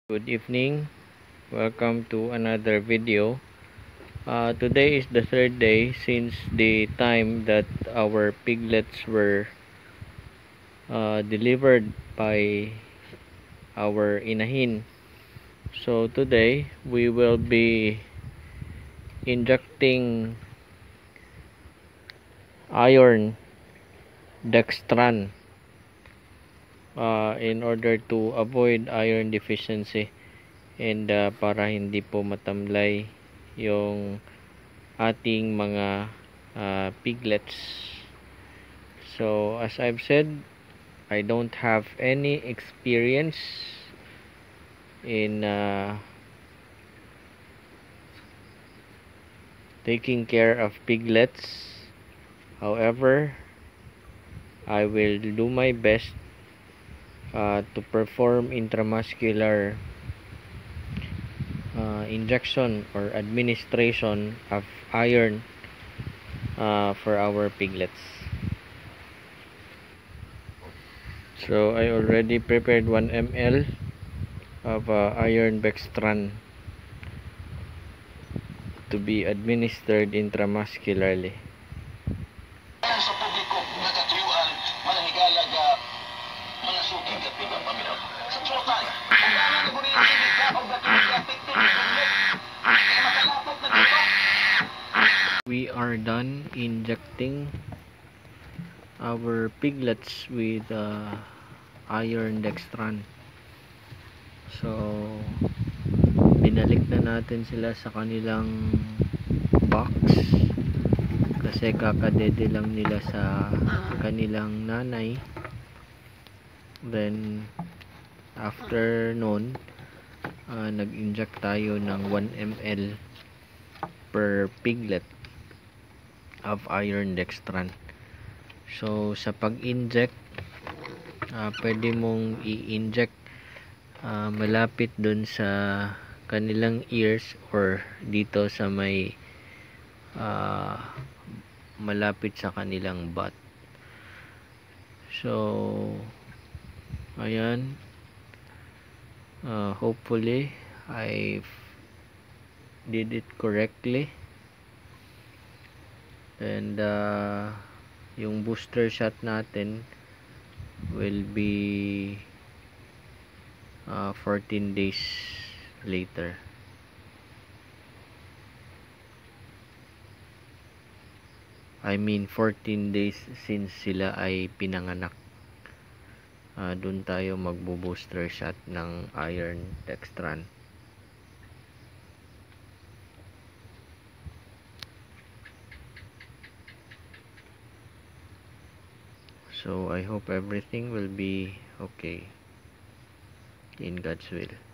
Good evening. Welcome to another video. Today is the third day since the time that our piglets were delivered by our inahin. So today we will be injecting iron dextran in order to avoid iron deficiency and para hindi po matamlay yung ating mga piglets. So as I've said, I don't have any experience in taking care of piglets. However, I will do my best to perform intramuscular injection or administration of iron for our piglets. So I already prepared 1 ml of iron dextran to be administered intramuscularly. Sa publiko nagkatuyuan manahigala ga mga sugid at ibang paminaw. Sa total, ang dami na gunitin ka o gatong makalapot na dito. We are done injecting our piglets with iron dextran. So binalik na natin sila sa kanilang box kasi kakadede lang nila sa kanilang nanay. Then after nun nag-inject tayo ng 1 ml per piglet of iron dextran. So sa pag-inject pwede mong i-inject malapit dun sa kanilang ears or dito sa may malapit sa kanilang butt. So ayan, hopefully I did it correctly, and yung booster shot natin will be 14 days later. I mean 14 days since sila ay pinanganak. Doon tayo magbo-booster shot ng iron dextran. So I hope everything will be okay in God's will.